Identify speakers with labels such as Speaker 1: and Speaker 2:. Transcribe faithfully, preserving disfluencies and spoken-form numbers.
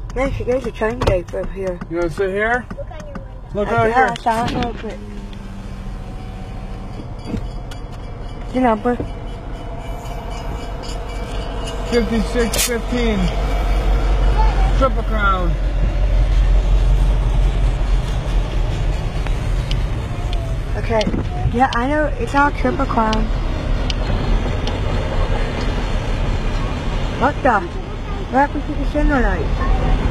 Speaker 1: Yeah, she goes to change gate over here.
Speaker 2: You want to sit here? Look
Speaker 1: I
Speaker 2: out here.
Speaker 1: Silent real quick. Your number?
Speaker 2: fifty-six fifteen. Triple Crown.
Speaker 1: Okay. Yeah, I know. It's our Triple Crown. What the? What happened to the center light?